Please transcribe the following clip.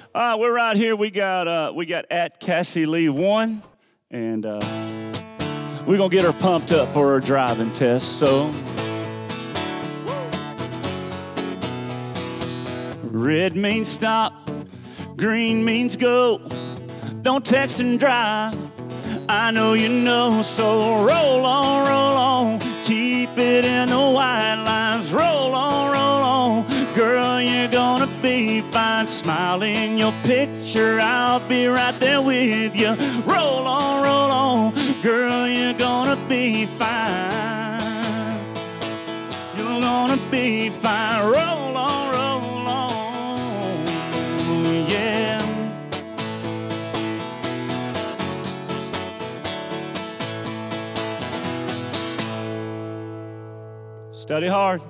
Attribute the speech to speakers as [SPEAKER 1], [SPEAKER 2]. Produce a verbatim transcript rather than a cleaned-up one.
[SPEAKER 1] All right, we're right here. We got uh, we got at Cassie Lee one, and uh, we're gonna get her pumped up for her driving test. So, red means stop, green means go. Don't text and drive. I know you know. So roll on, roll on. Keep it in the white lines. Roll on, roll on. Girl, you're gonna be fine. Smile in your picture, I'll be right there with you. Roll on, roll on. Girl, you're gonna be fine. You're gonna be fine. Roll on, roll on. Yeah. Study hard.